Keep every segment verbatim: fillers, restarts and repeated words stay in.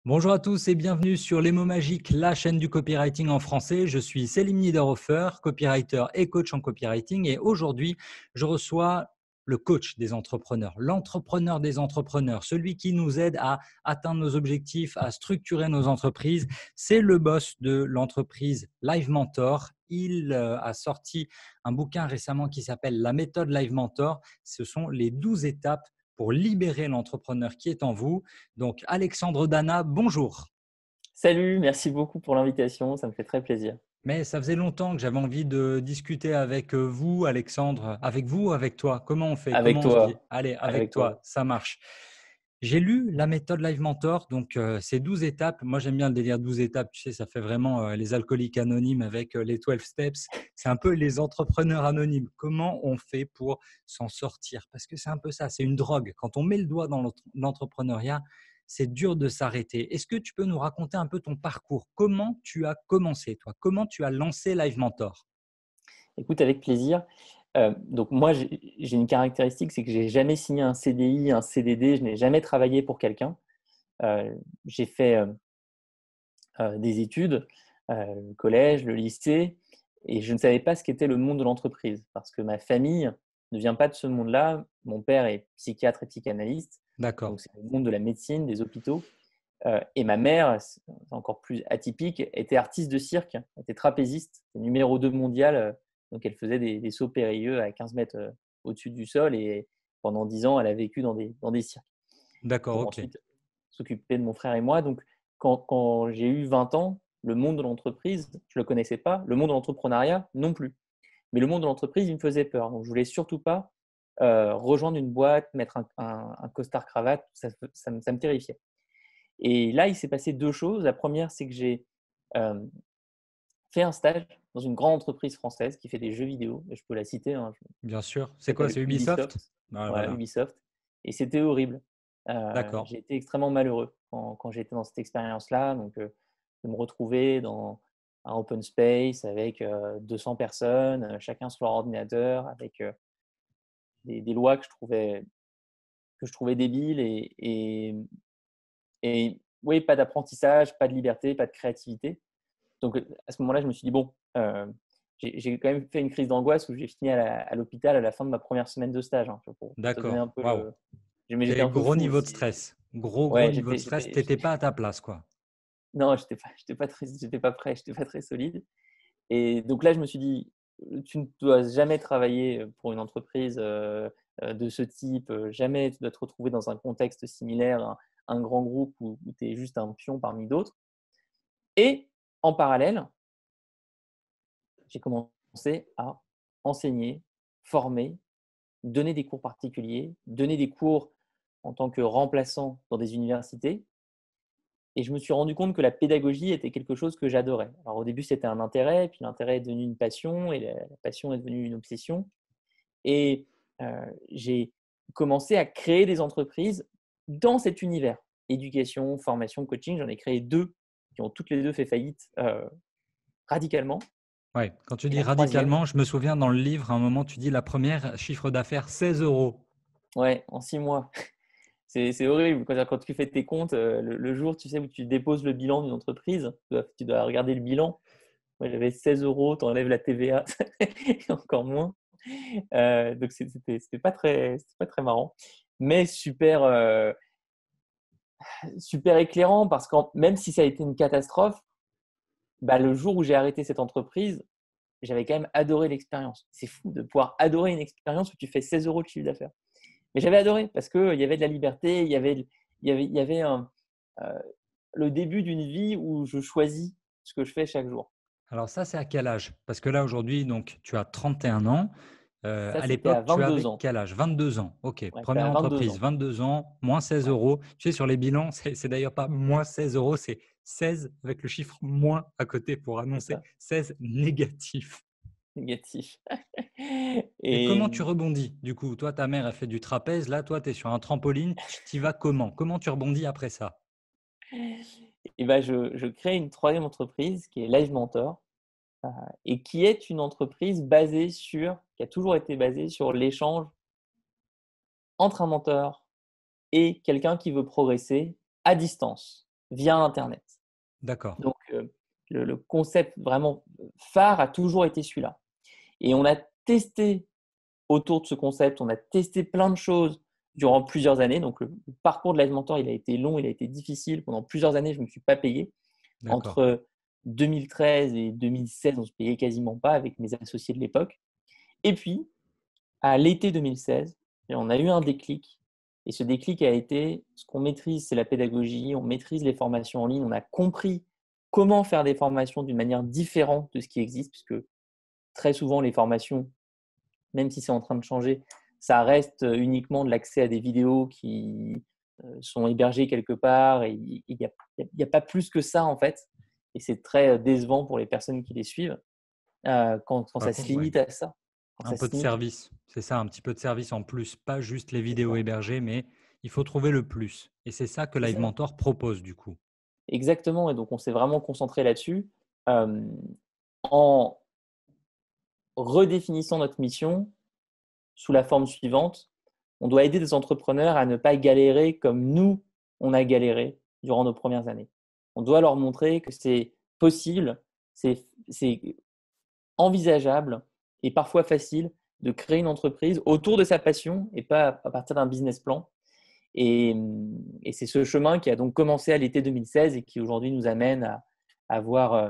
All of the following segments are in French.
Bonjour à tous et bienvenue sur Les mots magiques, la chaîne du copywriting en français. Je suis Selim Niederhofer, copywriter et coach en copywriting. Et aujourd'hui, je reçois le coach des entrepreneurs, l'entrepreneur des entrepreneurs, celui qui nous aide à atteindre nos objectifs, à structurer nos entreprises. C'est le boss de l'entreprise Live Mentor. Il euh, a sorti un bouquin récemment qui s'appelle La méthode Live Mentor. Ce sont les douze étapes pour libérer l'entrepreneur qui est en vous. Donc, Alexandre Dana, bonjour. Salut, merci beaucoup pour l'invitation, ça me fait très plaisir. Mais ça faisait longtemps que j'avais envie de discuter avec vous, Alexandre. Avec vous ou avec toi? Comment on fait? Avec Comment on se dit? toi, Allez, avec avec toi, toi. ça marche. J'ai lu la méthode Live Mentor, donc euh, c'est douze étapes. Moi, j'aime bien le délire douze étapes. Tu sais, ça fait vraiment euh, les alcooliques anonymes avec euh, les douze steps. C'est un peu les entrepreneurs anonymes. Comment on fait pour s'en sortir? Parce que c'est un peu ça, c'est une drogue. Quand on met le doigt dans l'entre- l'entrepreneuriat, c'est dur de s'arrêter. Est-ce que tu peux nous raconter un peu ton parcours? Comment tu as commencé, toi? Comment tu as lancé Live Mentor? Écoute, avec plaisir. Euh, donc moi, j'ai j'ai une caractéristique, c'est que j'ai jamais signé un C D I, un C D D, je n'ai jamais travaillé pour quelqu'un. Euh, j'ai fait euh, euh, des études, euh, le collège, le lycée, et je ne savais pas ce qu'était le monde de l'entreprise, parce que ma famille ne vient pas de ce monde-là. Mon père est psychiatre et psychanalyste, D'accord. donc c'est le monde de la médecine, des hôpitaux. Euh, et ma mère, c'est encore plus atypique, était artiste de cirque, était trapéziste, numéro deux mondial. euh, Donc elle faisait des, des sauts périlleux à quinze mètres euh, au-dessus du sol et pendant dix ans, elle a vécu dans des, dans des cirques D'accord, pour ok. ensuite s'occuper de mon frère et moi. Donc quand, quand j'ai eu vingt ans, le monde de l'entreprise, je ne le connaissais pas, le monde de l'entrepreneuriat non plus. Mais le monde de l'entreprise, il me faisait peur. Donc je voulais surtout pas euh, rejoindre une boîte, mettre un, un, un costard cravate, ça, ça, me, ça me terrifiait. Et là, il s'est passé deux choses. La première, c'est que j'ai euh, fait un stage dans une grande entreprise française qui fait des jeux vidéo. Et je peux la citer, hein, je- Bien sûr. ça C'est quoi? s'appelle C'est Ubisoft? Ubisoft. Ah, Voilà, voilà. Ubisoft. Et c'était horrible. Euh, D'accord. j'ai été extrêmement malheureux quand, quand j'étais dans cette expérience-là. Donc, euh, de me retrouver dans un open space avec euh, deux cents personnes, euh, chacun sur leur ordinateur, avec euh, des, des lois que je trouvais, que je trouvais débiles et, et, et oui, pas d'apprentissage, pas de liberté, pas de créativité. Donc, à ce moment-là, je me suis dit, bon, euh, j'ai j'ai quand même fait une crise d'angoisse où j'ai fini à la- à l'hôpital à la fin de ma première semaine de stage, hein, pour, pour te donner un D'accord. peu Waouh. le… Mais j'étais C'est un peu gros fou niveau de aussi. stress. Gros, gros Ouais, niveau de j'étais, stress. j'étais, Tu n'étais j'étais- pas à ta place, quoi. non, j'étais pas, j'étais pas très, j'étais pas prêt, j'étais pas très solide. Et donc là, je me suis dit, tu ne dois jamais travailler pour une entreprise euh, euh, de ce type, euh, jamais tu dois te retrouver dans un contexte similaire, un, un grand groupe où, où tu es juste un pion parmi d'autres. Et en parallèle, j'ai commencé à enseigner, former, donner des cours particuliers, donner des cours en tant que remplaçant dans des universités. Et je me suis rendu compte que la pédagogie était quelque chose que j'adorais. Alors au début, c'était un intérêt, puis l'intérêt est devenu une passion, et la, la passion est devenue une obsession. Et euh, j'ai commencé à créer des entreprises dans cet univers. Éducation, formation, coaching, j'en ai créé deux qui ont toutes les deux fait faillite euh, radicalement. Ouais. Quand tu Et dis la troisième, radicalement, je me souviens dans le livre, à un moment, tu dis la première, chiffre d'affaires seize euros. ouais, en six mois. C'est c'est horrible quand, quand tu fais tes comptes, euh, le, le jour tu sais, où tu déposes le bilan d'une entreprise, tu dois, tu dois regarder le bilan. Moi, j'avais seize euros, tu enlèves la T V A, et encore moins. Euh, donc, c'est- c'était c'était pas très, c'était pas très marrant, mais super, euh, super éclairant parce que même si ça a été une catastrophe, bah, le jour où j'ai arrêté cette entreprise, j'avais quand même adoré l'expérience. C'est fou de pouvoir adorer une expérience où tu fais seize euros de chiffre d'affaires. Mais j'avais adoré parce qu'il y avait de la liberté, il y avait, il y avait, il y avait un, euh, le début d'une vie où je choisis ce que je fais chaque jour. Alors ça, c'est à quel âge? Parce que là, aujourd'hui, donc, tu as trente et un ans. Euh, Ça, à c'était à l'époque, tu vingt-deux avais ans. quel âge? Vingt-deux ans. OK. Ouais, c'était Première à vingt-deux entreprise, ans. vingt-deux ans, moins seize Ouais, euros. Tu sais, sur les bilans, c'est c'est d'ailleurs pas moins seize euros, c'est seize avec le chiffre moins à côté pour c'est annoncer ça, seize négatif. négatif. Et Et comment tu rebondis? Du coup, toi, ta mère a fait du trapèze. Là, toi, tu es sur un trampoline. Tu y vas comment? Comment tu rebondis après ça? Et ben, je, je crée une troisième entreprise qui est Live Mentor euh, et qui est une entreprise basée sur, qui a toujours été basée sur l'échange entre un mentor et quelqu'un qui veut progresser à distance, via Internet. D'accord. Donc, euh, le, le concept vraiment phare a toujours été celui-là. Et on a testé autour de ce concept, on a testé plein de choses durant plusieurs années. Donc, le parcours de Live Mentor, il a été long, il a été difficile. Pendant plusieurs années, je ne me suis pas payé. D'accord. Entre deux mille treize et deux mille seize, on ne se payait quasiment pas avec mes associés de l'époque. Et puis, à l'été deux mille seize, on a eu un déclic. Et ce déclic a été, ce qu'on maîtrise, c'est la pédagogie, on maîtrise les formations en ligne, on a compris comment faire des formations d'une manière différente de ce qui existe, puisque très souvent, les formations, même si c'est en train de changer, ça reste uniquement de l'accès à des vidéos qui euh, sont hébergées quelque part. Et il n'y a, il y a pas plus que ça, en fait. Et c'est très décevant pour les personnes qui les suivent euh, quand, quand Par ça se contre, ouais. limite à ça. Quand Un ça peu se de limite, service, c'est ça, un petit peu de service en plus, pas juste les c'est vidéos ça. hébergées, mais il faut trouver le plus. Et c'est ça que C'est Live ça. Mentor propose du coup. Exactement. Et donc, on s'est vraiment concentré là-dessus euh, en redéfinissant notre mission sous la forme suivante. On doit aider des entrepreneurs à ne pas galérer comme nous, on a galéré durant nos premières années. On doit leur montrer que c'est possible, c'est, c'est envisageable et parfois facile de créer une entreprise autour de sa passion et pas à partir d'un business plan. Et, et c'est ce chemin qui a donc commencé à l'été deux mille seize et qui aujourd'hui nous amène à, à avoir euh,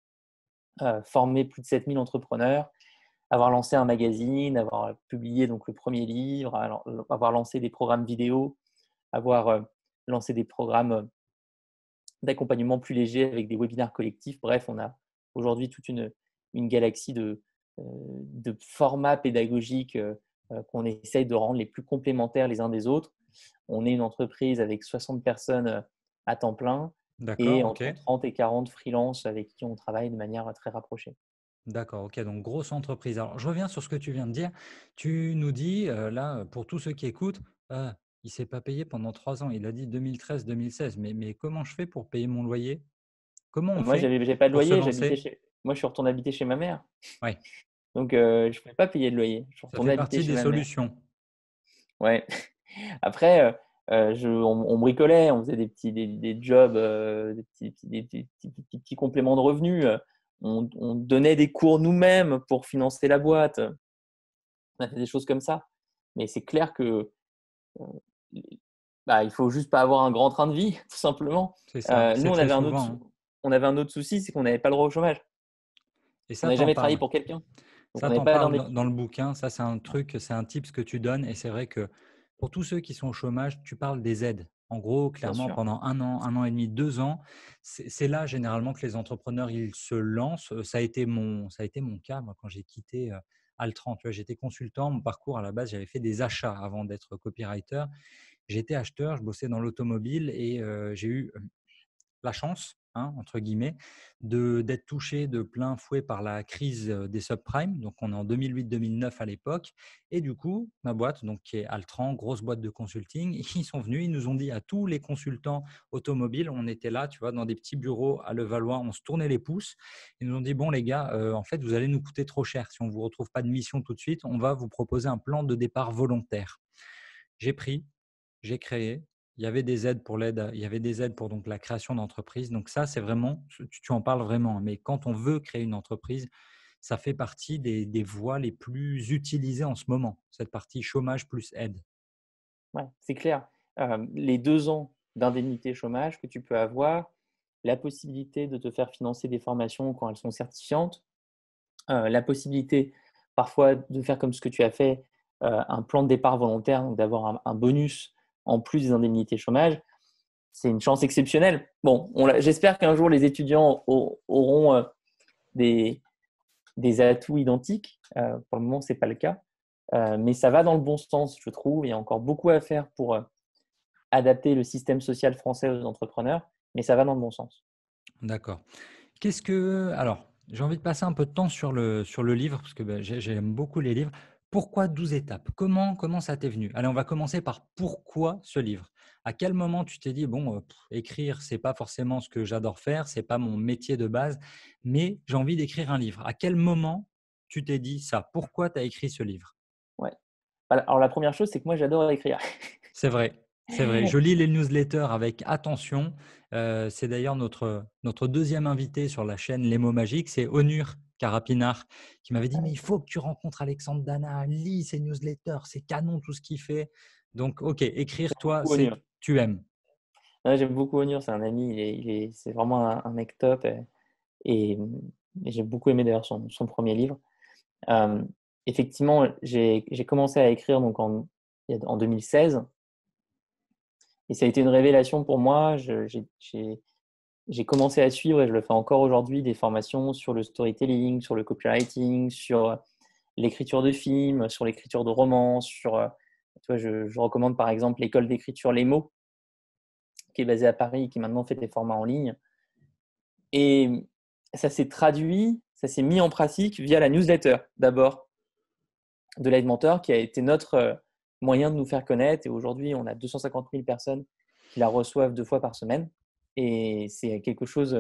euh, formé plus de sept mille entrepreneurs, avoir lancé un magazine, avoir publié donc le premier livre, avoir lancé des programmes vidéo, avoir euh, lancé des programmes euh, d'accompagnement plus légers avec des webinaires collectifs. Bref, on a aujourd'hui toute une, une galaxie de, euh, de formats pédagogiques euh, euh, qu'on essaye de rendre les plus complémentaires les uns des autres. On est une entreprise avec soixante personnes euh, à temps plein et D'accord, ok. entre trente et quarante freelances avec qui on travaille de manière très rapprochée. D'accord, ok. Donc, grosse entreprise. Alors, je reviens sur ce que tu viens de dire. Tu nous dis, euh, là, pour tous ceux qui écoutent, ah, il ne s'est pas payé pendant trois ans. Il a dit deux mille treize, deux mille seize. Mais, mais comment je fais pour payer mon loyer? Comment on Moi, fait j'avais, j'avais pas de pour se loyer, j'habitais lancer? chez... Moi, je suis retourné habiter chez ma mère. Oui, Donc, euh, je ne pouvais pas payer de loyer. Je suis ça retourné fait habiter partie chez des ma mère. solutions. Ouais. Après, euh, euh, je, on, on bricolait, on faisait des petits des, des jobs, euh, des, petits, petits- des petits, petits- petits- petits compléments de revenus. euh, On, on donnait des cours nous-mêmes pour financer la boîte. On a fait des choses comme ça. Mais c'est clair que euh, bah, il faut juste pas avoir un grand train de vie, tout simplement. C'est ça. Euh, nous, C'est on très avait un autre, souvent, sou- hein. on avait un autre souci, c'est qu'on n'avait pas le droit au chômage. Et On ça, n'avait t'en jamais travaillé parles. pour quelqu'un. Donc, on Ça, n'avait t'en pas parles dans, dans le d'indemnité. bouquin. Ça, c'est un truc, c'est un tips que tu donnes. Et c'est vrai que pour tous ceux qui sont au chômage, tu parles des aides. En gros, Bien clairement, sûr. pendant un an, un an et demi, deux ans, c'est c'est là généralement que les entrepreneurs ils se lancent. Euh, Ça a été mon, ça a été mon cas moi, quand j'ai quitté euh, Altran. Tu vois, j'étais consultant. Mon parcours à la base, j'avais fait des achats avant d'être copywriter. J'étais acheteur, je bossais dans l'automobile et euh, j'ai eu la chance, hein, entre guillemets, de d'être touché de plein fouet par la crise euh, des subprimes. Donc, on est en deux mille huit deux mille neuf à l'époque. Et du coup, ma boîte, donc, qui est Altran, grosse boîte de consulting, ils sont venus, ils nous ont dit à tous les consultants automobiles, on était là, tu vois, dans des petits bureaux à Levallois, on se tournait les pouces. Ils nous ont dit, bon, les gars, euh, en fait, vous allez nous coûter trop cher. Si on ne vous retrouve pas de mission tout de suite, on va vous proposer un plan de départ volontaire. J'ai pris, j'ai créé. Il y avait des aides pour l'aide, il y avait des aides pour donc la création d'entreprise. Donc ça, c'est vraiment, tu, tu en parles vraiment. Mais quand on veut créer une entreprise, ça fait partie des, des voies les plus utilisées en ce moment, cette partie chômage plus aide. Ouais, c'est clair. Euh, les deux ans d'indemnité chômage que tu peux avoir, la possibilité de te faire financer des formations quand elles sont certifiantes, euh, la possibilité parfois de faire comme ce que tu as fait, euh, un plan de départ volontaire, donc d'avoir un, un bonus en plus des indemnités chômage, c'est une chance exceptionnelle. Bon, on l'a- j'espère qu'un jour les étudiants au- auront euh, des, des atouts identiques. Euh, pour le moment, ce n'est pas le cas. Euh, mais ça va dans le bon sens, je trouve. Il y a encore beaucoup à faire pour euh, adapter le système social français aux entrepreneurs, mais ça va dans le bon sens. D'accord. Qu'est-ce que… Alors, j'ai envie de passer un peu de temps sur le, sur le livre, parce que ben, j'ai- j'aime beaucoup les livres. Pourquoi douze étapes? Comment, comment ça t'est venu? Allez, on va commencer par pourquoi ce livre? À quel moment tu t'es dit, bon, euh, pff, écrire, c'est pas forcément ce que j'adore faire, c'est pas mon métier de base, mais j'ai envie d'écrire un livre. À quel moment tu t'es dit ça? Pourquoi tu as écrit ce livre? Ouais. Alors, la première chose, c'est que moi, j'adore écrire. C'est vrai. C'est vrai, je lis les newsletters avec attention. Euh, c'est d'ailleurs notre, notre deuxième invité sur la chaîne Les mots magiques, c'est Onur Karapinar, qui m'avait dit, mais il faut que tu rencontres Alexandre Dana, lis ses newsletters, c'est canon tout ce qu'il fait. Donc, ok, écrire, toi, Beaucoup c'est Onur. tu aimes. Ouais, j'aime beaucoup Onur, c'est un ami, il est, il est, c'est vraiment un, un mec top. Et, et, et j'ai beaucoup aimé d'ailleurs son, son premier livre. Euh, effectivement, j'ai, j'ai commencé à écrire donc en, en deux mille seize et ça a été une révélation pour moi. Je, j'ai, j'ai, j'ai commencé à suivre, et je le fais encore aujourd'hui, des formations sur le storytelling, sur le copywriting, sur l'écriture de films, sur l'écriture de romans, sur, euh, tu vois, je, je recommande par exemple l'école d'écriture Les Mots, qui est basée à Paris et qui maintenant fait des formats en ligne. Et ça s'est traduit, ça s'est mis en pratique via la newsletter d'abord de Live Mentor, qui a été notre euh, moyen de nous faire connaître. Et aujourd'hui, on a deux cent cinquante mille personnes qui la reçoivent deux fois par semaine. Et c'est quelque chose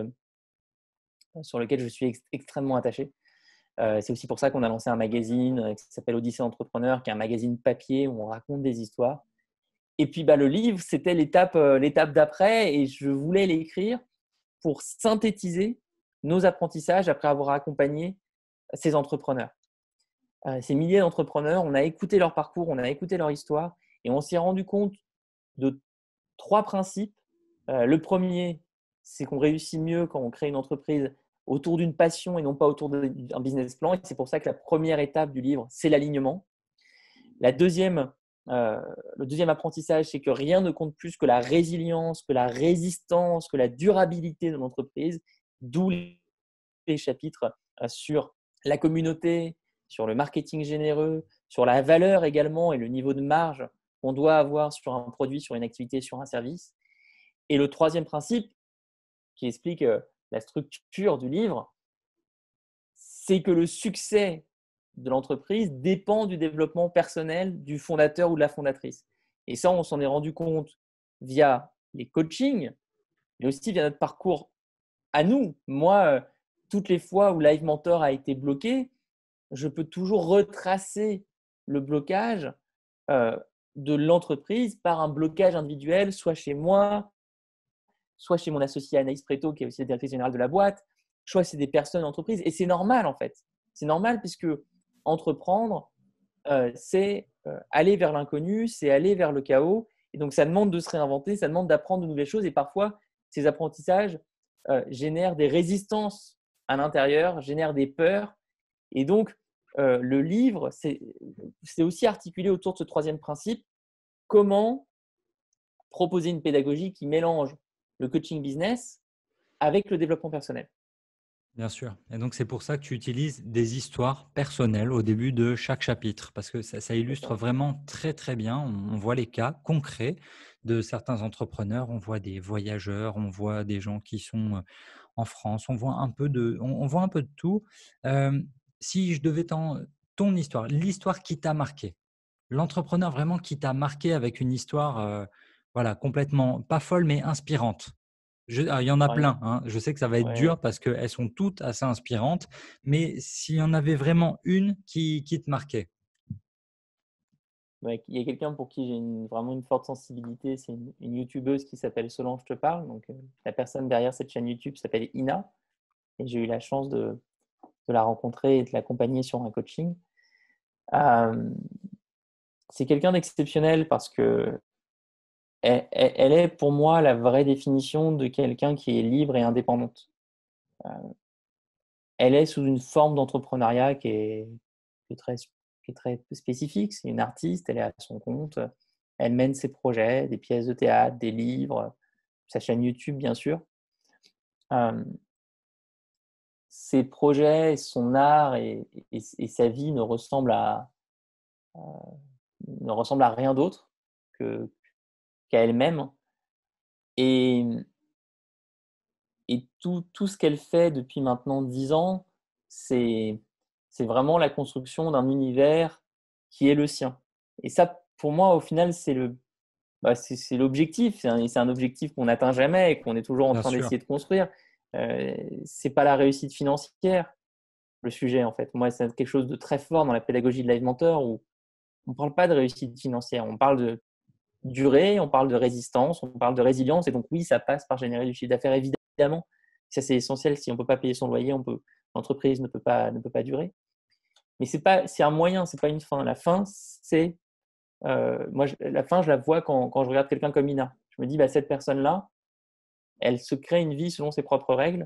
euh, sur lequel je suis ex- extrêmement attaché. Euh, c'est aussi pour ça qu'on a lancé un magazine euh, qui s'appelle Odyssée Entrepreneur, qui est un magazine papier où on raconte des histoires. Et puis bah, le livre, c'était l'étape, euh, l'étape d'après, et je voulais l'écrire pour synthétiser nos apprentissages après avoir accompagné ces entrepreneurs. Euh, ces milliers d'entrepreneurs, on a écouté leur parcours, on a écouté leur histoire, et on s'est rendu compte de trois principes. Euh, le premier, c'est qu'on réussit mieux quand on crée une entreprise autour d'une passion et non pas autour d'un business plan. Et c'est pour ça que la première étape du livre, c'est l'alignement. La deuxième, euh, le deuxième apprentissage, c'est que rien ne compte plus que la résilience, que la résistance, que la durabilité de l'entreprise, d'où les chapitres euh, sur la communauté, sur le marketing généreux, sur la valeur également et le niveau de marge qu'on doit avoir sur un produit, sur une activité, sur un service. Et le troisième principe, qui explique euh, la structure du livre, c'est que le succès de l'entreprise dépend du développement personnel du fondateur ou de la fondatrice. Et ça, on s'en est rendu compte via les coachings, mais aussi via notre parcours à nous. Moi, euh, toutes les fois où Live Mentor a été bloqué, je peux toujours retracer le blocage euh, de l'entreprise par un blocage individuel, soit chez moi, soit chez mon associé Anaïs Preto, qui est aussi la directrice générale de la boîte, soit c'est des personnes d'entreprise. Et c'est normal en fait. C'est normal puisque entreprendre, euh, c'est euh, aller vers l'inconnu, c'est aller vers le chaos. Et donc, ça demande de se réinventer, ça demande d'apprendre de nouvelles choses. Et parfois, ces apprentissages euh, génèrent des résistances à l'intérieur, génèrent des peurs. Et donc, euh, le livre, c'est aussi articulé autour de ce troisième principe. Comment proposer une pédagogie qui mélange le coaching business avec le développement personnel. Bien sûr. Et donc, c'est pour ça que tu utilises des histoires personnelles au début de chaque chapitre, parce que ça, ça illustre vraiment très, très bien. On, on voit les cas concrets de certains entrepreneurs, on voit des voyageurs, on voit des gens qui sont euh, en France, on voit un peu de, on, on voit un peu de tout. Euh, si je devais t'en, ton histoire, l'histoire qui t'a marqué, l'entrepreneur vraiment qui t'a marqué avec une histoire, euh, voilà, complètement pas folle, mais inspirante. Je, ah, il y en a plein, hein. Je sais que ça va être Ouais. dur parce qu'elles sont toutes assez inspirantes, mais s'il y en avait vraiment une qui, qui te marquait. Ouais, il y a quelqu'un pour qui j'ai une, vraiment une forte sensibilité, c'est une, une youtubeuse qui s'appelle Solange Te Parle. Donc, euh, la personne derrière cette chaîne YouTube s'appelle Ina, et j'ai eu la chance de, de la rencontrer et de l'accompagner sur un coaching. Euh, c'est quelqu'un d'exceptionnel parce que elle, elle- elle est pour moi la vraie définition de quelqu'un qui est libre et indépendante. Euh, elle est sous une forme d'entrepreneuriat qui est, qui est très, qui est très spécifique. C'est une artiste, elle est à son compte, elle mène ses projets, des pièces de théâtre, des livres, sa chaîne YouTube, bien sûr. Euh, ses projets, son art et, et, et sa vie ne ressemblent à, euh, ne ressemblent à rien d'autre que, qu'à elle-même. Et, et tout, tout ce qu'elle fait depuis maintenant dix ans, c'est, c'est vraiment la construction d'un univers qui est le sien. Et ça, pour moi, au final, c'est le, bah, c'est, c'est l'objectif. C'est un, c'est un objectif qu'on n'atteint jamais et qu'on est toujours en Bien train sûr. d'essayer de construire. Euh, c'est pas la réussite financière, le sujet, en fait. Moi, c'est quelque chose de très fort dans la pédagogie de Live Mentor où on ne parle pas de réussite financière. On parle de durée, on parle de résistance, on parle de résilience. Et donc, oui, ça passe par générer du chiffre d'affaires, évidemment. Ça, c'est essentiel. Si on ne peut pas payer son loyer, on peut, l'entreprise ne peut pas, ne peut pas durer. Mais c'est pas, c'est un moyen, c'est pas une fin. La fin, c'est, euh, moi, je, la fin, je la vois quand, quand je regarde quelqu'un comme Ina. Je me dis, bah, cette personne-là, elle se crée une vie selon ses propres règles.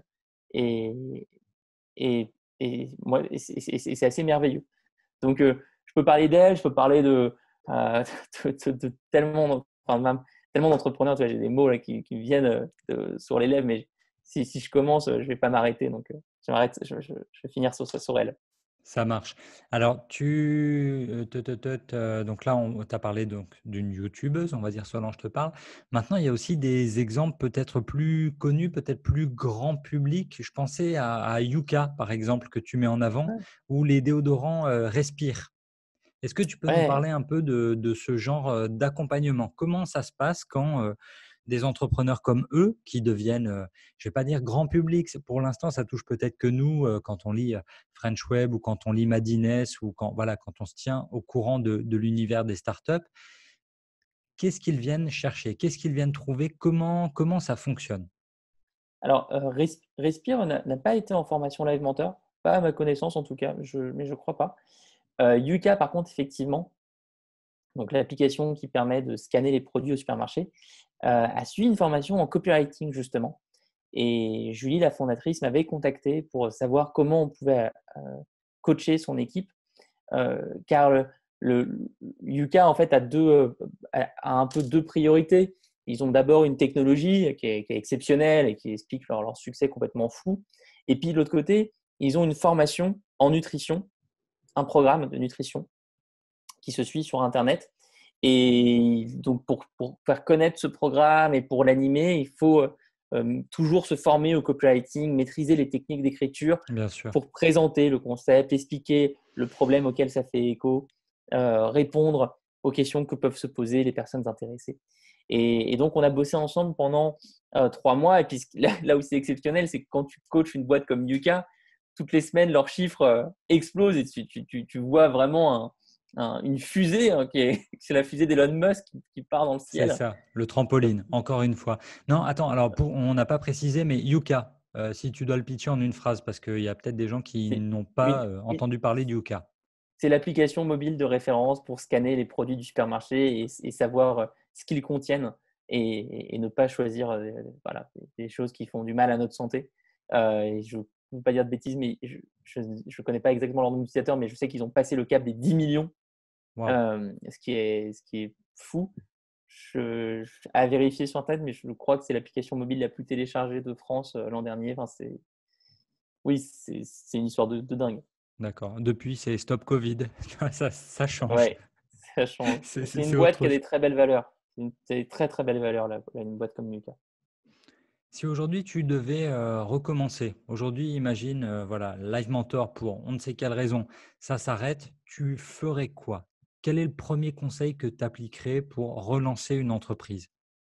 Et, et, et moi, et c'est, c'est- c'est assez merveilleux. Donc, euh, je peux parler d'elle, je peux parler de, euh, de, de- de tellement, enfin, même, tellement d'entrepreneurs. Tu vois, j'ai des mots là, qui, qui me viennent euh, de- sur les lèvres, mais si, si je commence, euh, je ne vais pas m'arrêter. Donc, euh, je, m'arrête, je, je- je vais finir sur, sur elle. Ça marche. Alors, tu, euh, te- te- te- te- donc là, on t'a parlé donc d'une youtubeuse, on va dire Solange te parle. Maintenant, il y a aussi des exemples peut-être plus connus, peut-être plus grand public. Je pensais à, à Yuka, par exemple, que tu mets en avant, Ouais. où les déodorants euh, respirent. Est-ce que tu peux nous Ouais. parler un peu de, de ce genre euh, d'accompagnement? Comment ça se passe quand euh, des entrepreneurs comme eux, qui deviennent, euh, je ne vais pas dire grand public, c'est- pour l'instant, ça touche peut-être que nous, euh, quand on lit euh, French Web ou quand on lit Madines ou quand, voilà, quand on se tient au courant de, de l'univers des startups, qu'est-ce qu'ils viennent chercher? Qu'est-ce qu'ils viennent trouver? Comment, comment ça fonctionne? Alors, euh, Res- Respire n'a n'a pas été en formation Live Mentor, pas à ma connaissance en tout cas, je, mais je ne crois pas. Euh, Yuka, par contre, effectivement, donc l'application qui permet de scanner les produits au supermarché, euh, a suivi une formation en copywriting justement. Et Julie, la fondatrice, m'avait contacté pour savoir comment on pouvait euh, coacher son équipe, euh, car le, le- Yuka en fait a deux, euh, a a un peu deux priorités. Ils ont d'abord une technologie qui est, qui est exceptionnelle et qui explique leur, leur succès complètement fou. Et puis de l'autre côté, ils ont une formation en nutrition, un programme de nutrition qui se suit sur Internet. Et donc, pour, pour faire connaître ce programme et pour l'animer, il faut euh, toujours se former au copywriting, maîtriser les techniques d'écriture Bien sûr. pour présenter le concept, expliquer le problème auquel ça fait écho, euh, répondre aux questions que peuvent se poser les personnes intéressées. Et, et donc, on a bossé ensemble pendant euh, trois mois. Et puis, là, là où c'est exceptionnel, c'est que quand tu coaches une boîte comme Yuka, toutes les semaines, leurs chiffres euh, explosent et tu, tu, tu, tu vois vraiment un, un, une fusée, hein, qui est, c'est la fusée d'Elon Musk qui, qui part dans le C'est ciel. ça, le trampoline, encore une fois. Non, attends, alors pour, on n'a pas précisé, mais Yuka, euh, si tu dois le pitcher en une phrase, parce qu'il y a peut-être des gens qui C'est n'ont une, pas euh, une, entendu parler de Yuka. c'est l'application mobile de référence pour scanner les produits du supermarché et, et savoir euh, ce qu'ils contiennent et, et, ne pas choisir euh, voilà, des choses qui font du mal à notre santé. Euh, et je ne veux pas dire de bêtises, mais je ne connais pas exactement leur nombre d'utilisateurs, mais je sais qu'ils ont passé le cap des dix millions, Waouh, euh, ce, qui est, ce qui est fou. Je, je, à vérifier sur Internet, mais je crois que c'est l'application mobile la plus téléchargée de France euh, l'an dernier. Enfin, c'est, oui, c'est, c'est une histoire de, de dingue. d'accord. Depuis, c'est Stop Covid. Ça, ça change. Ouais, ça change. C'est C'est c'est- une c'est boîte qui autre a chose. des très belles valeurs. C'est une, c'est des très très belles valeurs, là, une boîte comme Nuka. Si aujourd'hui tu devais euh, recommencer, aujourd'hui imagine, euh, voilà, Live Mentor pour on ne sait quelle raison, ça s'arrête, tu ferais quoi? Quel est le premier conseil que tu appliquerais pour relancer une entreprise?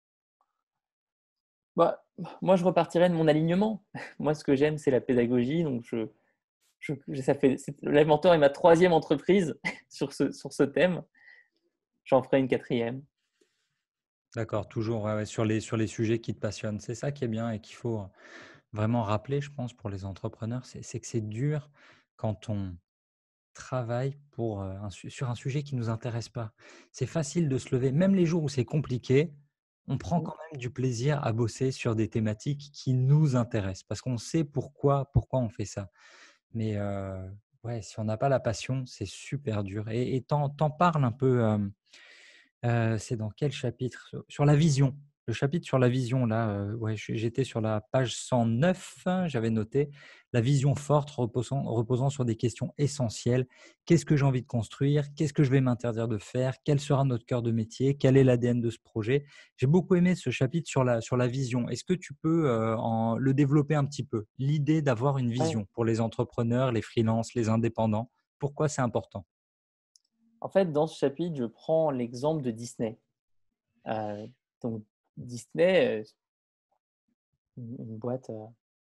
Bah, moi, je repartirais de mon alignement. Moi, ce que j'aime, c'est la pédagogie. Donc, je, je, ça fait, Live Mentor est ma troisième entreprise sur ce, sur ce thème. J'en ferai une quatrième. D'accord, toujours ouais, ouais, sur les, sur les sujets qui te passionnent. C'est ça qui est bien et qu'il faut euh, vraiment rappeler, je pense, pour les entrepreneurs, c'est c'est que c'est dur quand on travaille pour, euh, un su- sur un sujet qui ne nous intéresse pas. C'est facile de se lever, même les jours où c'est compliqué, on prend quand même du plaisir à bosser sur des thématiques qui nous intéressent parce qu'on sait pourquoi, pourquoi on fait ça. Mais euh, ouais, si on n'a pas la passion, c'est super dur. Et et t'en, t'en parles un peu. euh, Heu, c'est dans quel chapitre? Sur sur la vision. Le chapitre sur la vision là, heu, ouais, j j'étais sur la page cent neuf, hein, j'avais noté: «La vision forte reposant reposant sur des questions essentielles. Qu'est-ce que j'ai envie de construire? Qu'est-ce que je vais m'interdire de faire? Quel sera notre cœur de métier? Quel est l'A D N de ce projet?» J'ai beaucoup aimé ce chapitre sur la sur la vision. Est-ce que tu peux, heu, en le développer un petit peu? L'idée d'avoir une Ouais. vision pour les entrepreneurs, les freelances, les indépendants, pourquoi c'est important? En fait, dans ce chapitre, je prends l'exemple de Disney. Euh, donc, Disney, euh, une, une boîte euh,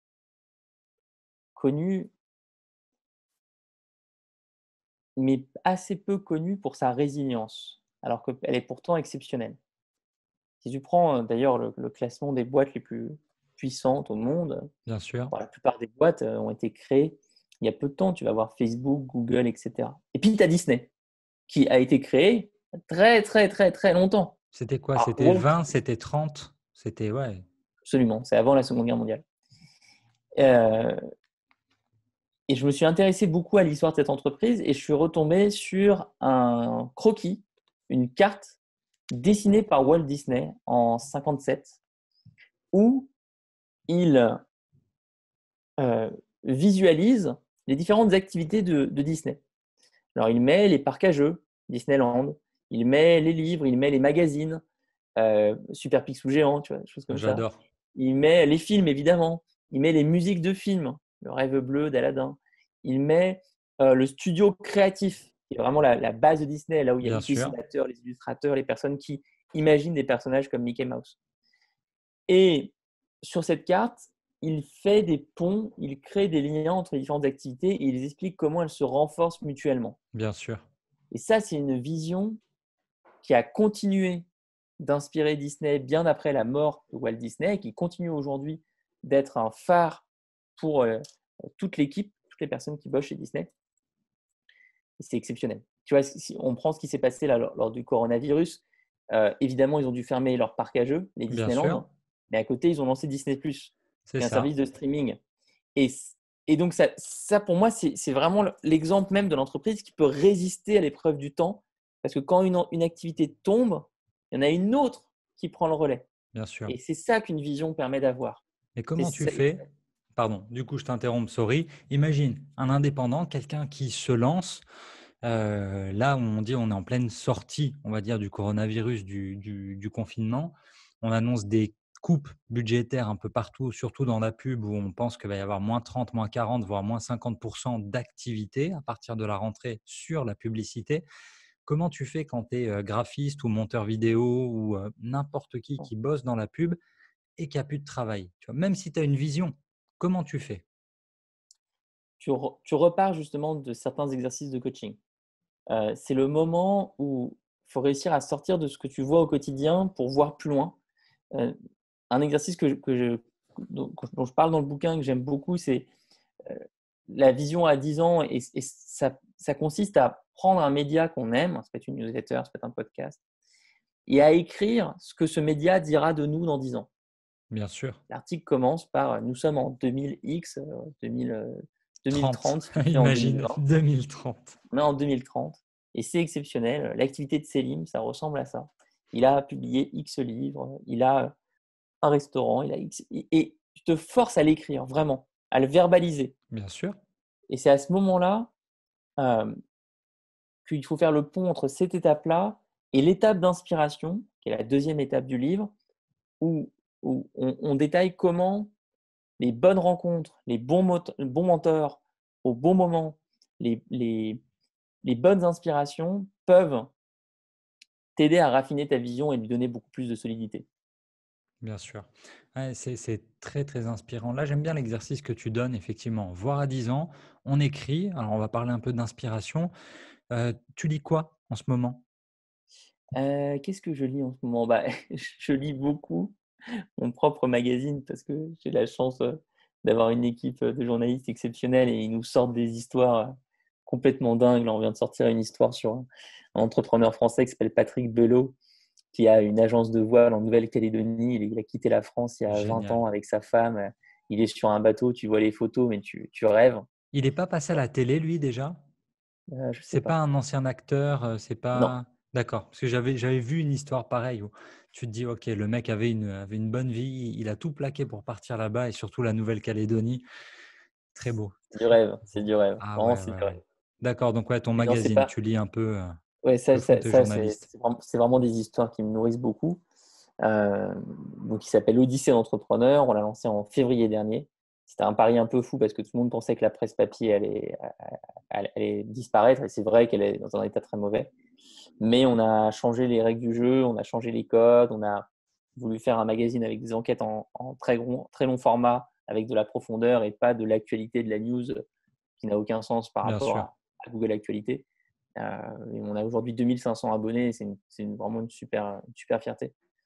connue, mais assez peu connue pour sa résilience, alors qu'elle est pourtant exceptionnelle. Si tu prends d'ailleurs le, le classement des boîtes les plus puissantes au monde, Bien sûr. bon, la plupart des boîtes ont été créées il y a peu de temps. Tu vas voir Facebook, Google, et cetera. Et puis, tu as Disney, qui a été créé très, très, très, très longtemps. C'était quoi? Alors, C'était Walt, vingt, c'était trente? C'était, ouais, absolument, c'est avant la Seconde Guerre mondiale. Euh, et je me suis intéressé beaucoup à l'histoire de cette entreprise et je suis retombé sur un croquis, une carte dessinée par Walt Disney en cinquante-sept, où il euh, visualise les différentes activités de, de Disney. Alors, il met les parcs à jeux, Disneyland, il met les livres, il met les magazines, euh, Super Picsou géant, tu vois, des choses comme ça. j'adore. Il met les films, évidemment. Il met les musiques de films, Le Rêve bleu d'Aladin. Il met euh, le studio créatif, qui est vraiment la, la base de Disney, là où il y a Bien les sûr. dessinateurs, les illustrateurs, les personnes qui imaginent des personnages comme Mickey Mouse. Et sur cette carte, il fait des ponts, il crée des liens entre les différentes activités et il explique comment elles se renforcent mutuellement. Bien sûr. Et ça, c'est une vision qui a continué d'inspirer Disney bien après la mort de Walt Disney, et qui continue aujourd'hui d'être un phare pour euh, toute l'équipe, toutes les personnes qui bossent chez Disney. Et c'est exceptionnel. Tu vois, si on prend ce qui s'est passé là, lors, lors du coronavirus, euh, évidemment, ils ont dû fermer leur parc à jeux, les Bien sûr. Disneyland, mais à côté, ils ont lancé Disney plus, C'est qui est un ça. service de streaming. Et, et donc, ça, ça pour moi, c'est c'est vraiment l'exemple même de l'entreprise qui peut résister à l'épreuve du temps. Parce que quand une, une activité tombe, il y en a une autre qui prend le relais. Bien sûr. Et c'est ça qu'une vision permet d'avoir. Et C'est comment tu ça- fais? Pardon, du coup, je t'interromps, sorry. Imagine un indépendant, quelqu'un qui se lance. Euh, là, on dit on est en pleine sortie, on va dire, du coronavirus, du, du, du confinement. On annonce des coupes budgétaires un peu partout, surtout dans la pub où on pense qu'il va y avoir moins trente, moins quarante, voire moins cinquante pour cent d'activité à partir de la rentrée sur la publicité. Comment tu fais quand tu es graphiste ou monteur vidéo ou euh, n'importe qui qui bosse dans la pub et qu'il n'y a plus de travail? Tu vois, même si tu as une vision, comment tu fais? tu, re- tu repars justement de certains exercices de coaching. Euh, c'est le moment où il faut réussir à sortir de ce que tu vois au quotidien pour voir plus loin. Euh, un exercice que, je- que je, dont, dont je parle dans le bouquin et que j'aime beaucoup, c'est euh, la vision à dix ans. Et, et ça, ça consiste à prendre un média qu'on aime, ça peut être une newsletter, ça peut être un podcast, et à écrire ce que ce média dira de nous dans dix ans. Bien sûr. L'article commence par nous sommes en deux mille X, euh, deux mille, euh, trente, deux mille trente, si tu le fais en imagine, deux mille vingt. deux mille trente. On est en deux mille trente et c'est exceptionnel. L'activité de Selim, ça ressemble à ça. Il a publié X livres, il a un restaurant, il a X. Et et tu te forces à l'écrire, vraiment, à le verbaliser. Bien sûr. Et c'est à ce moment-là euh, qu'il faut faire le pont entre cette étape-là et l'étape d'inspiration, qui est la deuxième étape du livre, où, où on, on détaille comment les bonnes rencontres, les bons, mot- bons mentors au bon moment, les, les, les bonnes inspirations peuvent t'aider à raffiner ta vision et lui donner beaucoup plus de solidité. Bien sûr. Ouais, c'est c'est très, très inspirant. Là, j'aime bien l'exercice que tu donnes, effectivement. Voir à dix ans, on écrit. Alors, on va parler un peu d'inspiration. Euh, tu lis quoi en ce moment? Euh, qu'est-ce que je lis en ce moment? Bah, je lis beaucoup mon propre magazine parce que j'ai la chance euh, d'avoir une équipe de journalistes exceptionnelle et ils nous sortent des histoires euh, complètement dingues. Là, on vient de sortir une histoire sur un, un entrepreneur français qui s'appelle Patrick Belot, qui a une agence de voile en Nouvelle-Calédonie. Il, il a quitté la France il y a vingt Génial. ans avec sa femme. Il est sur un bateau, tu vois les photos, mais tu, tu rêves. Il n'est pas passé à la télé, lui, déjà? Euh, je sais C'est pas pas. un ancien acteur, euh, c'est Non, pas… D'accord, parce que j'avais j'avais vu une histoire pareille où tu te dis, ok, le mec avait une, avait une bonne vie, il a tout plaqué pour partir là-bas et surtout la Nouvelle-Calédonie. Très beau, c'est du très, rêve, très c'est beau. du rêve. Ah Vraiment, ouais, c'est ouais, du ouais. rêve. D'accord, donc ouais, ton Et non, c'est magazine, pas. tu lis un peu euh, Ouais, que ça, font ça, tes ça c'est journalistes. c'est vraiment, c'est vraiment des histoires qui me nourrissent beaucoup. Euh, donc, il s'appelle Odyssée d'entrepreneur. On l'a lancé en février dernier. C'était un pari un peu fou parce que tout le monde pensait que la presse papier allait, allait, allait disparaître. Et c'est vrai qu'elle est dans un état très mauvais. Mais on a changé les règles du jeu, on a changé les codes, on a voulu faire un magazine avec des enquêtes en, en très, gros, très long format, avec de la profondeur et pas de l'actualité de la news qui n'a aucun sens par Bien rapport sûr. à, à Google Actualité. Euh, et on a aujourd'hui deux mille cinq cents abonnés, c'est une, c'est une, vraiment une super, une super fierté.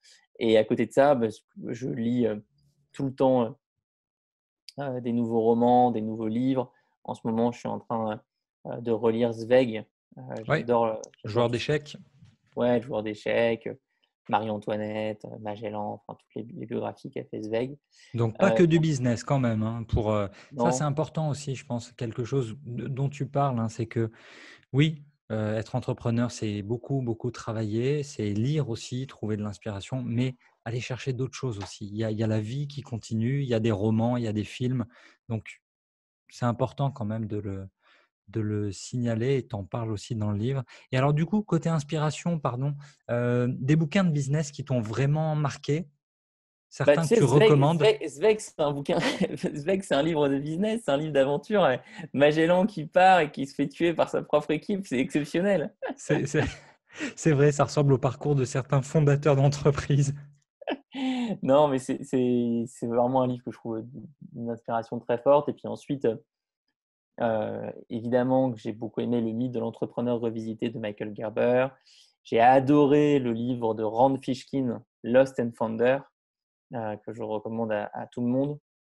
Et à côté de ça, bah, je lis euh, tout le temps euh, des nouveaux romans, des nouveaux livres. En ce moment, je suis en train euh, de relire Zweig. Euh, Oui, j'adore, j'adore joueur tout ce qui d'échecs. ouais, joueur d'échecs, euh, Marie-Antoinette, euh, Magellan, enfin toutes les, les biographies qu'a fait Zweig. Donc, pas Euh, que du business quand même. Hein, pour, euh, ça, c'est non, important aussi, je pense. Quelque chose de- dont tu parles, hein, c'est que oui, euh, être entrepreneur, c'est beaucoup, beaucoup travailler, c'est lire aussi, trouver de l'inspiration, mais aller chercher d'autres choses aussi. Il y a, il y a la vie qui continue, il y a des romans, il y a des films. Donc, c'est important quand même de le, de le signaler et tu en parles aussi dans le livre. Et alors, du coup, côté inspiration, pardon, euh, des bouquins de business qui t'ont vraiment marqué, bah, tu certains que sais, tu Zweig, recommandes. Zweig, Zweig, c'est un bouquin, Zweig, c'est un livre de business, c'est un livre d'aventure. Et Magellan qui part et qui se fait tuer par sa propre équipe, c'est exceptionnel. C'est c'est- c'est vrai, ça ressemble au parcours de certains fondateurs d'entreprises. Non, mais c'est c'est- c'est vraiment un livre que je trouve d'une inspiration très forte. Et puis ensuite, euh, évidemment, que j'ai beaucoup aimé Le mythe de l'entrepreneur revisité de Michael Gerber. J'ai adoré le livre de Rand Fishkin, Lost and Founder, euh, que je recommande à, à tout le monde.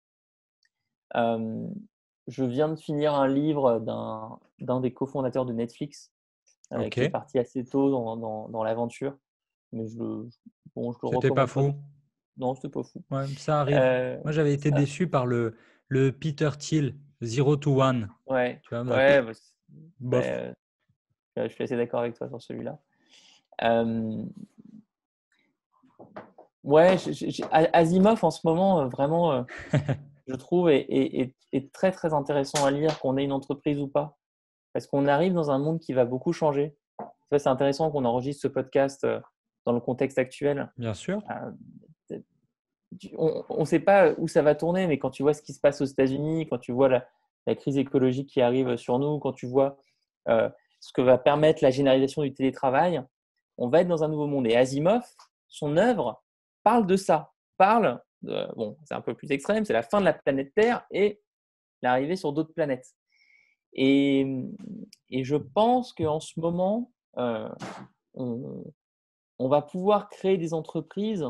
Euh, je viens de finir un livre d'un d'un des cofondateurs de Netflix, euh, Ok, qui est parti assez tôt dans, dans, dans l'aventure, mais je le, bon, je le c'était pas recommande pas. fou. Non, c'était pas fou. Ouais, ça arrive. Euh, Moi, j'avais été ça- déçu par le, le Peter Thiel, Zero to One. ouais, Tu vois, bah, pff, ouais, bah, c'est- bof. ouais, euh, je suis assez d'accord avec toi sur celui-là. Euh, ouais, j'ai- j'ai- Asimov en ce moment, euh, vraiment, euh, je trouve, est, est- est- est très très intéressant à lire, qu'on ait une entreprise ou pas, parce qu'on arrive dans un monde qui va beaucoup changer. Ça, c'est intéressant qu'on enregistre ce podcast euh, dans le contexte actuel. Bien sûr. Euh, tu- on ne sait pas où ça va tourner, mais quand tu vois ce qui se passe aux États-Unis, quand tu vois la, la crise écologique qui arrive sur nous, quand tu vois euh, ce que va permettre la généralisation du télétravail, on va être dans un nouveau monde. Et Asimov, son œuvre parle de ça, parle, de, bon, c'est un peu plus extrême, c'est la fin de la planète Terre et l'arrivée sur d'autres planètes. Et, et je pense qu'en ce moment, euh, on, on va pouvoir créer des entreprises.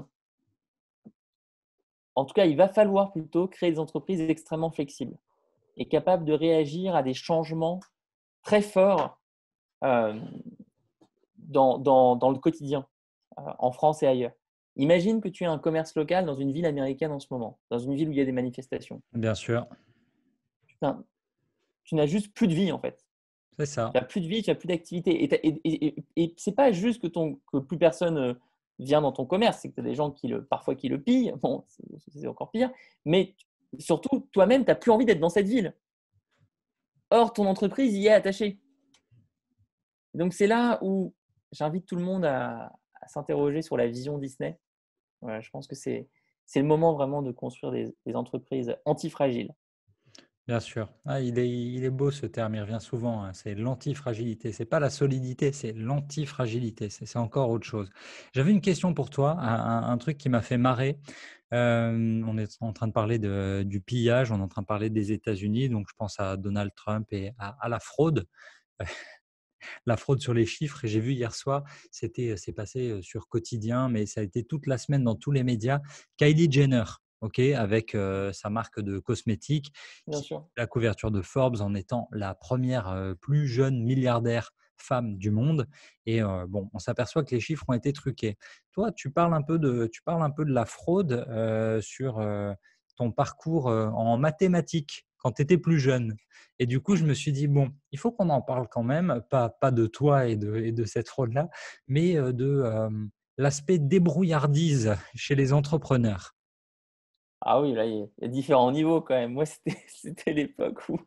En tout cas, il va falloir plutôt créer des entreprises extrêmement flexibles et capables de réagir à des changements très forts euh, dans, dans, dans le quotidien, euh, en France et ailleurs. Imagine que tu as un commerce local dans une ville américaine en ce moment, dans une ville où il y a des manifestations. Bien sûr. Putain, tu n'as juste plus de vie en fait. C'est ça. Tu n'as plus de vie, tu n'as plus d'activité. Et, et, et, et, et ce n'est pas juste que, ton, que plus personne euh, vient dans ton commerce, c'est que tu as des gens qui le, parfois qui le pillent. Bon, c'est encore pire. Mais surtout, toi-même, tu n'as plus envie d'être dans cette ville. Or, ton entreprise y est attachée. Donc, c'est là où j'invite tout le monde à, à s'interroger sur la vision Disney. Voilà, je pense que c'est, c'est le moment vraiment de construire des, des entreprises antifragiles. Bien sûr. Ah, il est, il est beau ce terme, il revient souvent. Hein. C'est l'antifragilité. C'est pas la solidité, c'est l'antifragilité. C'est c'est encore autre chose. J'avais une question pour toi, un, un- un truc qui m'a fait marrer. Euh, on est en train de parler de- du pillage, on est en train de parler des États-Unis, donc je pense à Donald Trump et à, à la fraude, la fraude sur les chiffres. Et j'ai vu hier soir, c'était, c'est passé sur Quotidien, mais ça a été toute la semaine dans tous les médias. Kylie Jenner, ok, avec euh, sa marque de cosmétiques, Bien qui sûr. fait la couverture de Forbes en étant la première euh, plus jeune milliardaire femme du monde. Et euh, bon, on s'aperçoit que les chiffres ont été truqués. Toi, tu parles un peu de, tu parles un peu de la fraude euh, sur euh, ton parcours euh, en mathématiques quand tu étais plus jeune. Et du coup, je me suis dit, bon, il faut qu'on en parle quand même, pas, pas de toi et de, et de cette fraude-là, mais euh, de euh, l'aspect débrouillardise chez les entrepreneurs. Ah oui, là, il y a, il y a différents niveaux quand même. Moi, c'était, c'était l'époque où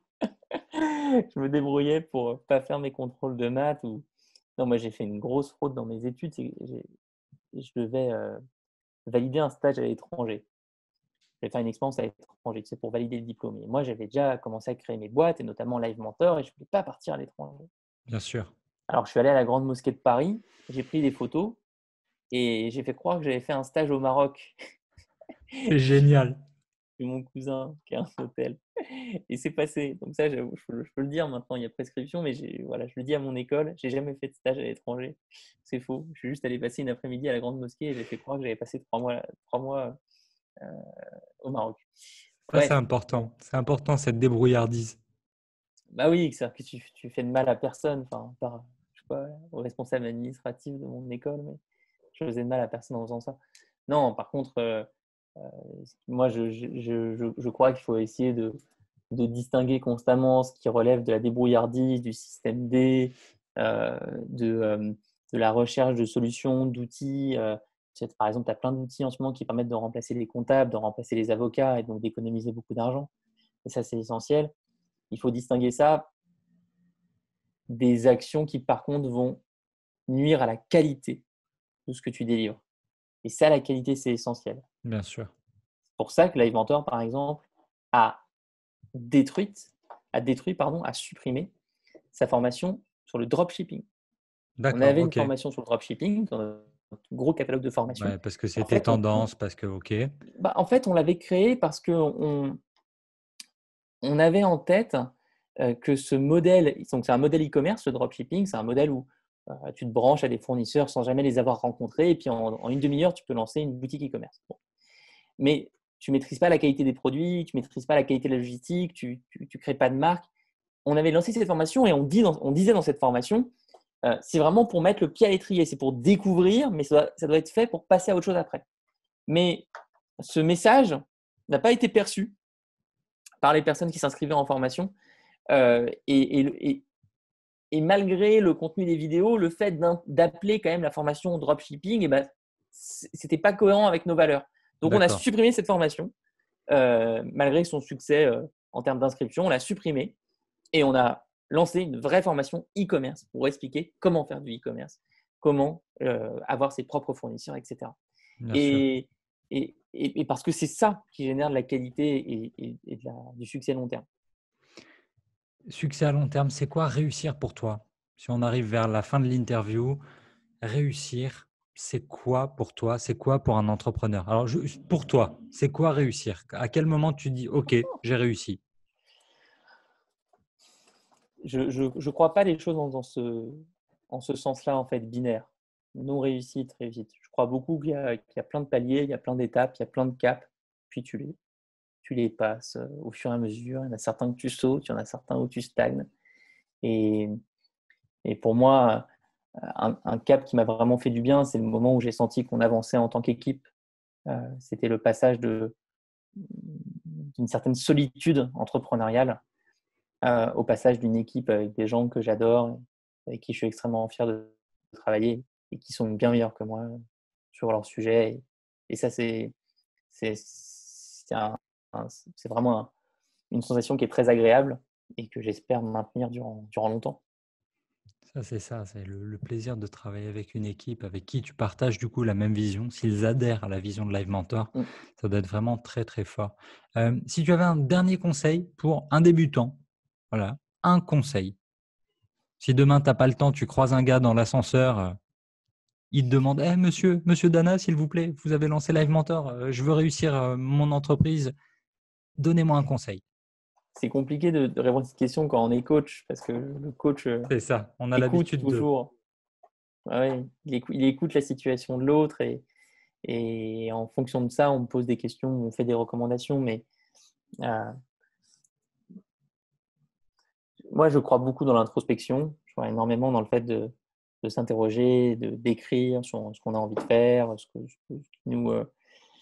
je me débrouillais pour ne pas faire mes contrôles de maths. Ou... Non, moi, j'ai fait une grosse fraude dans mes études. C'est que j'ai- je devais euh, valider un stage à l'étranger. Je devais faire une expérience à l'étranger, c'est pour valider le diplôme. Et moi, j'avais déjà commencé à créer mes boîtes, et notamment Live Mentor, et je ne voulais pas partir à l'étranger. Bien sûr. Alors, je suis allé à la Grande Mosquée de Paris, j'ai pris des photos, et j'ai fait croire que j'avais fait un stage au Maroc. C'est génial. puis mon cousin qui a un hôtel. Et c'est passé. Donc ça, j'avoue, je peux, je peux le dire maintenant, il y a prescription, mais j'ai, voilà, je le dis à mon école, j'ai jamais fait de stage à l'étranger. C'est faux. Je suis juste allé passer une après-midi à la Grande Mosquée et j'ai fait croire que j'avais passé trois mois, trois mois euh, au Maroc. Ça, c'est Bref, bon, important. C'est important, cette débrouillardise. bah oui, c'est-à-dire que tu, tu fais de mal à personne, enfin, par, je sais pas, au responsable administratif de mon école, mais je faisais de mal à personne en faisant ça. Non, par contre, euh, euh, moi, je, je, je, je crois qu'il faut essayer de, de distinguer constamment ce qui relève de la débrouillardise, du système D, euh, de, euh, de la recherche de solutions, d'outils. Euh, tu sais, par exemple, tu as plein d'outils en ce moment qui permettent de remplacer les comptables, de remplacer les avocats et donc d'économiser beaucoup d'argent. Et ça, c'est essentiel. Il faut distinguer ça des actions qui, par contre, vont nuire à la qualité de ce que tu délivres. Et ça, la qualité, c'est essentiel. Bien sûr. C'est pour ça que Live Mentor, par exemple, a détruit, a détruit, pardon, a supprimé sa formation sur le dropshipping. On D'accord, avait une ok. formation sur le dropshipping, dans notre gros catalogue de formation. Ouais, parce que En c'était fait, on, on- tendance, parce que, ok. bah, en fait, on l'avait créé parce qu'on on avait en tête euh, que ce modèle, donc c'est un modèle e-commerce, le dropshipping, c'est un modèle où euh, tu te branches à des fournisseurs sans jamais les avoir rencontrés, et puis en, en une demi-heure, tu peux lancer une boutique e-commerce. Bon. Mais tu ne maîtrises pas la qualité des produits, tu ne maîtrises pas la qualité de la logistique, tu ne crées pas de marque. On avait lancé cette formation et on, dit dans, on disait dans cette formation, euh, c'est vraiment pour mettre le pied à l'étrier, c'est pour découvrir, mais ça doit, ça doit être fait pour passer à autre chose après. Mais ce message n'a pas été perçu par les personnes qui s'inscrivaient en formation. Euh, et, et, et, et, malgré le contenu des vidéos, le fait d'appeler quand même la formation dropshipping, eh ben, c'était pas cohérent avec nos valeurs. Donc, on a D'accord. supprimé cette formation, euh, malgré son succès euh, en termes d'inscription. On l'a supprimé et on a lancé une vraie formation e-commerce pour expliquer comment faire du e-commerce, comment euh, avoir ses propres fournisseurs, et cetera. Bien sûr. Et, et, et, et parce que c'est ça qui génère de la qualité et, et, et de la, du succès long terme. Succès à long terme, c'est quoi réussir pour toi? Si on arrive vers la fin de l'interview, réussir, c'est quoi pour toi? C'est quoi pour un entrepreneur? Alors, je, pour toi, c'est quoi réussir? À quel moment tu dis, OK, j'ai réussi? Je ne crois pas les choses dans, dans ce, en ce sens-là, en fait, binaire. Non réussite, réussite. Je crois beaucoup qu'il y, qu'il y a plein de paliers, il y a plein d'étapes, il y a plein de caps, puis tu les, tu les passes au fur et à mesure. Il y en a certains que tu sautes, il y en a certains où tu stagnes. Et, et pour moi, un, un cap qui m'a vraiment fait du bien, c'est le moment où j'ai senti qu'on avançait en tant qu'équipe. Euh, c'était le passage de, d'une certaine solitude entrepreneuriale euh, au passage d'une équipe avec des gens que j'adore, avec qui je suis extrêmement fier de travailler et qui sont bien meilleurs que moi sur leur sujet. Et, et ça, c'est, c'est, c'est, un, un, c'est vraiment un, une sensation qui est très agréable et que j'espère maintenir durant, durant longtemps. Ça, c'est ça, c'est le, le plaisir de travailler avec une équipe avec qui tu partages du coup la même vision. S'ils adhèrent à la vision de Live Mentor, Mm. ça doit être vraiment très, très fort. Euh, si tu avais un dernier conseil pour un débutant, voilà, un conseil. Si demain, tu n'as pas le temps, tu croises un gars dans l'ascenseur, euh, il te demande hey, monsieur, monsieur Dana, s'il vous plaît, vous avez lancé Live Mentor, euh, je veux réussir euh, mon entreprise, donnez-moi un conseil. C'est compliqué de, de répondre à cette question quand on est coach parce que le coach euh, C'est ça, on a écoute l'habitude de… toujours. Ouais, il, écoute, il écoute la situation de l'autre et, et en fonction de ça, on me pose des questions, on fait des recommandations. Mais euh, moi, je crois beaucoup dans l'introspection. Je crois énormément dans le fait de, de s'interroger, de d'écrire sur ce qu'on a envie de faire, ce, que, ce, que, ce qui nous, euh,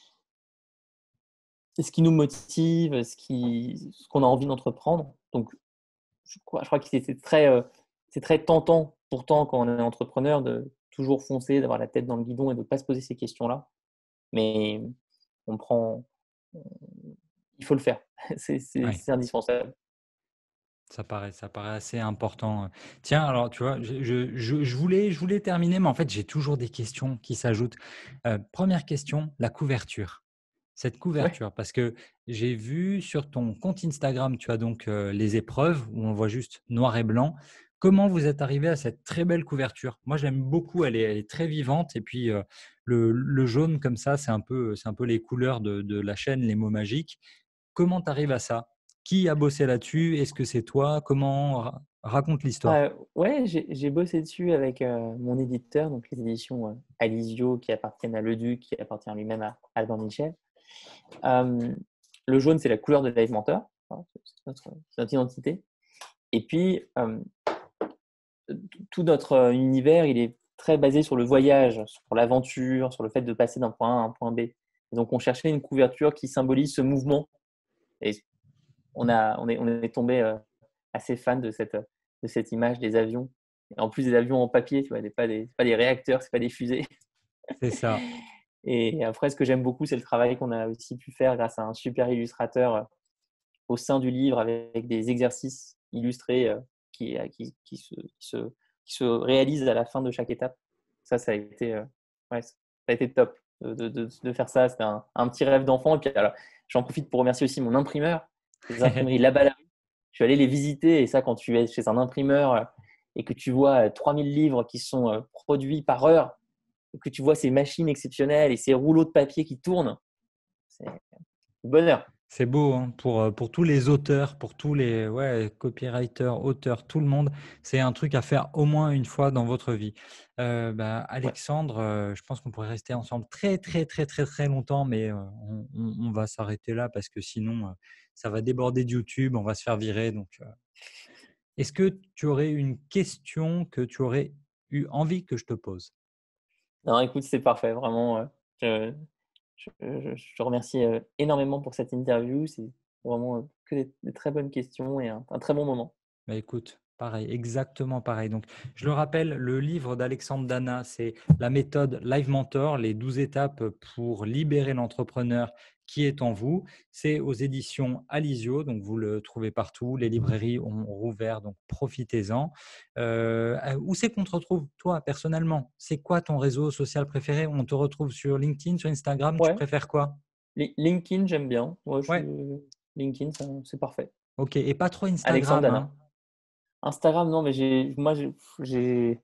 ce qui nous motive, ce qui, ce qu'on a envie d'entreprendre. Donc, je crois, je crois que c'est très, euh, c'est très tentant, pourtant, quand on est entrepreneur, de toujours foncer, d'avoir la tête dans le guidon et de ne pas se poser ces questions-là. Mais on prend, il faut le faire. C'est, c'est, Ouais. c'est indispensable. Ça paraît, ça paraît assez important. Tiens, alors tu vois, je, je, je, je voulais, je voulais terminer, mais en fait, j'ai toujours des questions qui s'ajoutent. Euh, première question, la couverture. Cette Ouais. couverture, parce que j'ai vu sur ton compte Instagram, tu as donc euh, les épreuves où on voit juste noir et blanc. Comment vous êtes arrivé à cette très belle couverture? Moi, j'aime beaucoup, elle est, elle est très vivante. Et puis, euh, le, le jaune comme ça, c'est un peu, c'est un peu les couleurs de, de la chaîne Les Mots Magiques. Comment tu arrives à ça? Qui a bossé là-dessus? Est-ce que c'est toi? Comment? Ra raconte l'histoire. Heu, ouais, j'ai j'ai bossé dessus avec, heu, mon éditeur, donc les éditions, heu, Alizio qui appartiennent à Leduc, qui appartient lui-même à Albin Michel. Hem, le jaune, c'est la couleur de Live Mentor, voilà, c'est notre c'est notre identité et puis, hem, tout notre, heu, univers, il est très basé sur le voyage, sur l'aventure, sur le fait de passer d'un point A à un point B. Donc on cherchait une couverture qui symbolise ce mouvement et on a on est on est tombé, heu, assez fan de cette, de cette image des avions et en plus des avions en papier, tu vois? Des pas des pas des réacteurs, c'est pas des fusées C'est ça. et après ce que j'aime beaucoup, c'est le travail qu'on a aussi pu faire grâce à un super illustrateur, heu, au sein du livre avec des exercices illustrés, heu, qui, heu, qui qui se qui se qui se réalisent à la fin de chaque étape. Ça, ça a été, heu, ouais, ça a été top de de de de faire ça. C'était un un petit rêve d'enfant et puis alors j'en profite pour remercier aussi mon imprimeur, les imprimeries Laballerie. Je suis allé les visiter et ça, quand tu es chez un imprimeur, heu, et que tu vois, heu, trois mille livres qui sont, heu, produits par heure et que tu vois ces machines exceptionnelles et ces rouleaux de papier qui tournent, c'est du bonheur. C'est beau, hein, pour, heu, pour tous les auteurs, pour tous les ouais, copywriters, auteurs, tout le monde. C'est un truc à faire au moins une fois dans votre vie. Heu, bah, Ouais, Alexandre, heu, je pense qu'on pourrait rester ensemble très, très, très, très, très longtemps, mais, heu, on on on va s'arrêter là parce que sinon, heu, ça va déborder de YouTube, on va se faire virer donc, heu est-ce que tu aurais une question que tu aurais eu envie que je te pose? non, écoute, c'est parfait, vraiment, heu, je je je je te remercie, heu, énormément pour cette interview. C'est vraiment, heu, que des des très bonnes questions et un un très bon moment. Bah, écoute, pareil, exactement pareil. Donc, je le rappelle, le livre d'Alexandre Dana, c'est la méthode Live Mentor, les douze étapes pour libérer l'entrepreneur qui est en vous. C'est aux éditions Alizio, donc vous le trouvez partout. Les librairies ont rouvert, donc profitez-en. Euh, euh, où c'est qu'on te retrouve, toi, personnellement? C'est quoi ton réseau social préféré? On te retrouve sur LinkedIn, sur Instagram, tu Ouais, préfères quoi? Li LinkedIn, j'aime bien. Ouais, je Ouais, LinkedIn, ça c'est parfait. ok. Et pas trop Alexandre Instagram, Dana. hein? Instagram, non, mais j'ai moi, j'ai j'ai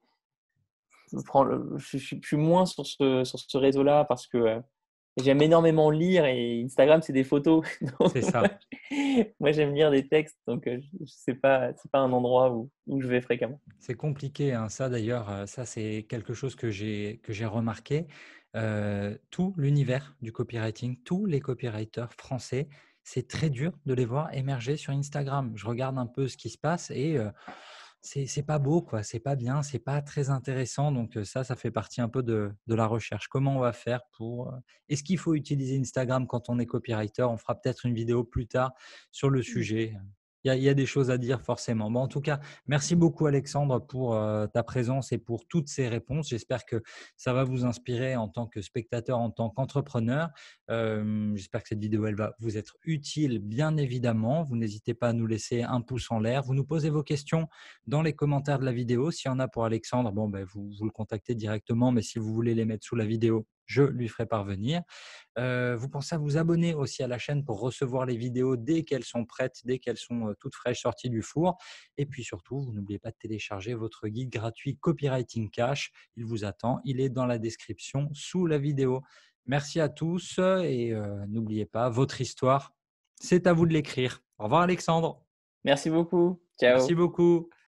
je prends le je suis je suis moins sur ce sur ce réseau-là parce que, heu, j'aime énormément lire et Instagram, c'est des photos. Donc C'est moi, ça. moi, j'aime lire des textes, donc heu, je c'est pas c'est pas un endroit où où je vais fréquemment. C'est compliqué, hein. Ça d'ailleurs, heu, ça c'est quelque chose que j'ai que j'ai remarqué. Heu, tout l'univers du copywriting, tous les copywriters français, c'est très dur de les voir émerger sur Instagram. Je regarde un peu ce qui se passe et heu, c'est c'est pas beau quoi, c'est pas bien, c'est pas très intéressant donc heu, ça, ça fait partie un peu de de la recherche. Comment on va faire pour, heu est-ce qu'il faut utiliser Instagram quand on est copywriter? On fera peut-être une vidéo plus tard sur le Mmh. sujet. Il y a il y a des choses à dire forcément. Bon en tout cas, merci beaucoup Alexandre pour euh, ta présence et pour toutes ces réponses. J'espère que ça va vous inspirer en tant que spectateur, en tant qu'entrepreneur. Euh, j'espère que cette vidéo elle va vous être utile, bien évidemment. Vous n'hésitez pas à nous laisser un pouce en l'air. Vous nous posez vos questions dans les commentaires de la vidéo. S'il y en a pour Alexandre, bon, ben, vous, vous le contactez directement. Mais si vous voulez les mettre sous la vidéo, je lui ferai parvenir. Euh, vous pensez à vous abonner aussi à la chaîne pour recevoir les vidéos dès qu'elles sont prêtes, dès qu'elles sont euh, toutes fraîches sorties du four. Et puis surtout, vous n'oubliez pas de télécharger votre guide gratuit Copywriting Cash. Il vous attend. Il est dans la description sous la vidéo. Merci à tous et euh, n'oubliez pas, votre histoire, c'est à vous de l'écrire. Au revoir Alexandre. Merci beaucoup. Merci Ciao. beaucoup.